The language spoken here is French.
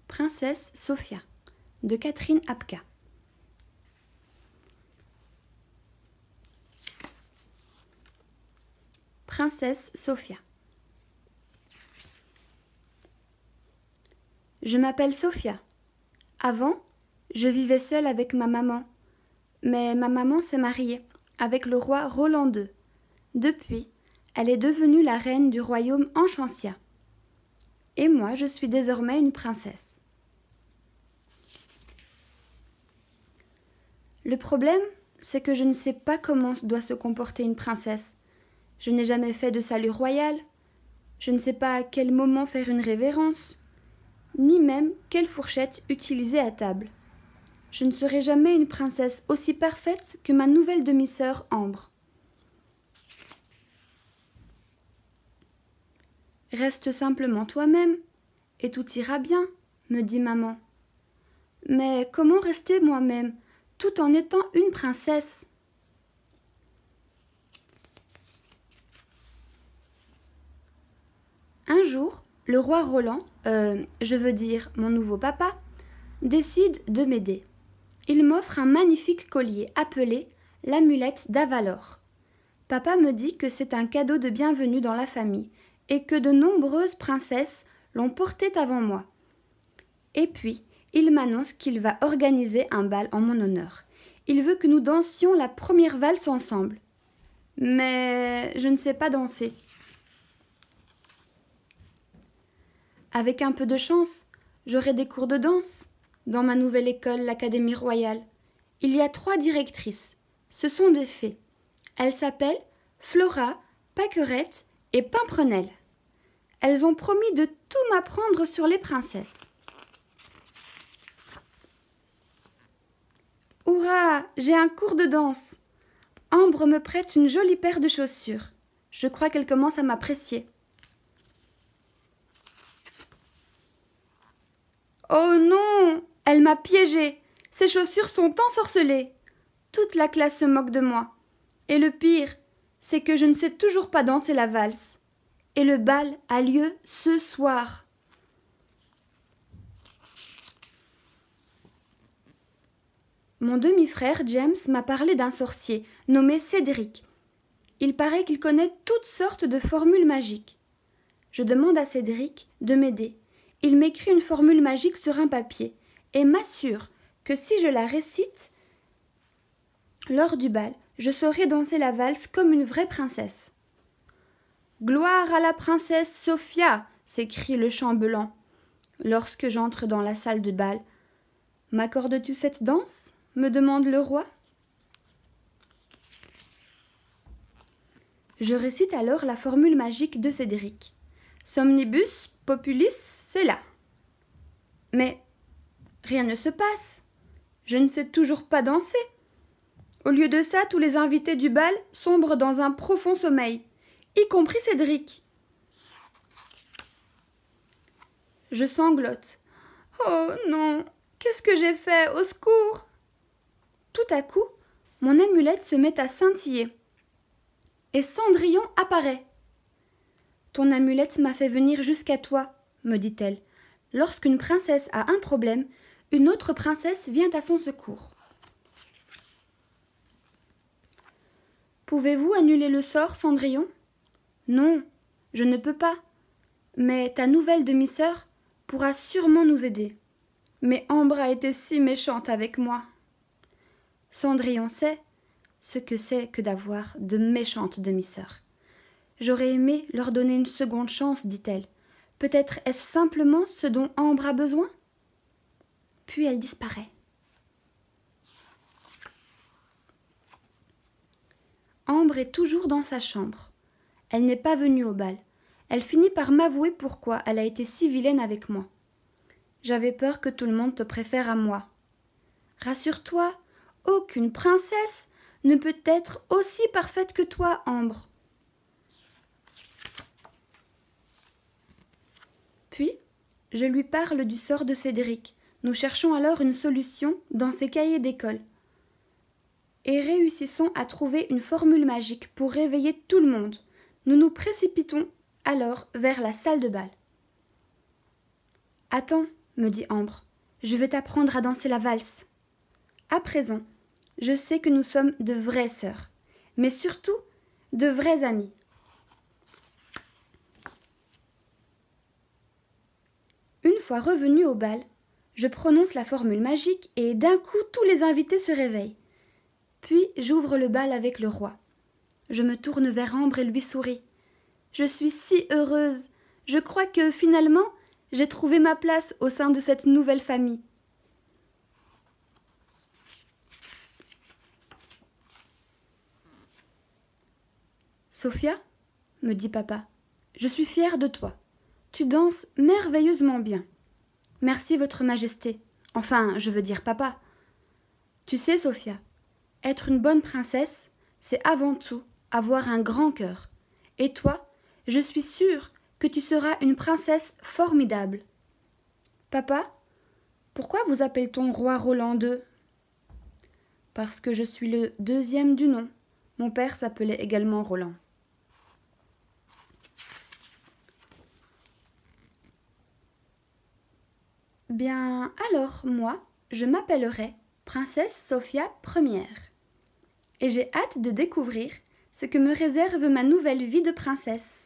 Princesse Sophia de Catherine Apka. Princesse Sophia. Je m'appelle Sophia. Avant, je vivais seule avec ma maman. Mais ma maman s'est mariée avec le roi Roland II. Depuis, elle est devenue la reine du royaume Enchantia. Et moi, je suis désormais une princesse. Le problème, c'est que je ne sais pas comment doit se comporter une princesse. Je n'ai jamais fait de salut royal. Je ne sais pas à quel moment faire une révérence, ni même quelle fourchette utiliser à table. Je ne serai jamais une princesse aussi parfaite que ma nouvelle demi-sœur Ambre. Reste simplement toi-même, et tout ira bien, me dit maman. Mais comment rester moi-même, tout en étant une princesse ? Un jour, le roi Roland, je veux dire mon nouveau papa, décide de m'aider. Il m'offre un magnifique collier appelé l'amulette d'Avalor. Papa me dit que c'est un cadeau de bienvenue dans la famille et que de nombreuses princesses l'ont porté avant moi. Et puis, il m'annonce qu'il va organiser un bal en mon honneur. Il veut que nous dansions la première valse ensemble. Mais je ne sais pas danser. Avec un peu de chance, j'aurai des cours de danse. Dans ma nouvelle école, l'Académie royale, il y a 3 directrices. Ce sont des fées. Elles s'appellent Flora, Paquerette et Pimprenelle. Elles ont promis de tout m'apprendre sur les princesses. Hurrah, j'ai un cours de danse. Ambre me prête une jolie paire de chaussures. Je crois qu'elle commence à m'apprécier. Oh non, elle m'a piégée. Ses chaussures sont ensorcelées. Toute la classe se moque de moi. Et le pire, c'est que je ne sais toujours pas danser la valse. Et le bal a lieu ce soir. Mon demi-frère James m'a parlé d'un sorcier nommé Cédric. Il paraît qu'il connaît toutes sortes de formules magiques. Je demande à Cédric de m'aider. Il m'écrit une formule magique sur un papier et m'assure que si je la récite lors du bal, je saurai danser la valse comme une vraie princesse. « Gloire à la princesse Sophia !» s'écrie le chambellan lorsque j'entre dans la salle de bal. « M'accordes-tu cette danse ?» me demande le roi. Je récite alors la formule magique de Cédric. « Somnibus populis » c'est là. Mais rien ne se passe. Je ne sais toujours pas danser. Au lieu de ça, tous les invités du bal sombrent dans un profond sommeil, y compris Cédric. Je sanglote. Oh non, qu'est-ce que j'ai fait? Au secours! Tout à coup, mon amulette se met à scintiller. Et Cendrillon apparaît. Ton amulette m'a fait venir jusqu'à toi, me dit-elle. Lorsqu'une princesse a un problème, une autre princesse vient à son secours. Pouvez-vous annuler le sort, Cendrillon ? Non, je ne peux pas. Mais ta nouvelle demi-sœur pourra sûrement nous aider. Mais Ambre a été si méchante avec moi. Cendrillon sait ce que c'est que d'avoir de méchantes demi-sœurs. J'aurais aimé leur donner une seconde chance, dit-elle. Peut-être est-ce simplement ce dont Ambre a besoin ? Puis elle disparaît. Ambre est toujours dans sa chambre. Elle n'est pas venue au bal. Elle finit par m'avouer pourquoi elle a été si vilaine avec moi. J'avais peur que tout le monde te préfère à moi. Rassure-toi, aucune princesse ne peut être aussi parfaite que toi, Ambre. Puis, je lui parle du sort de Cédric. Nous cherchons alors une solution dans ses cahiers d'école. Et réussissons à trouver une formule magique pour réveiller tout le monde. Nous nous précipitons alors vers la salle de bal. « Attends, me dit Ambre. Je vais t'apprendre à danser la valse. À présent, je sais que nous sommes de vraies sœurs, mais surtout de vraies amies. Une fois revenue au bal, je prononce la formule magique et d'un coup tous les invités se réveillent. Puis j'ouvre le bal avec le roi. Je me tourne vers Ambre et lui souris. Je suis si heureuse. Je crois que finalement, j'ai trouvé ma place au sein de cette nouvelle famille. Sophia, me dit papa, je suis fière de toi. Tu danses merveilleusement bien. Merci, votre majesté. Enfin, je veux dire papa. Tu sais, Sophia, être une bonne princesse, c'est avant tout avoir un grand cœur. Et toi, je suis sûre que tu seras une princesse formidable. Papa, pourquoi vous appelle-t-on roi Roland II? Parce que je suis le deuxième du nom. Mon père s'appelait également Roland. Bien, alors, moi, je m'appellerai Princesse Sophia Ier. Et j'ai hâte de découvrir ce que me réserve ma nouvelle vie de princesse.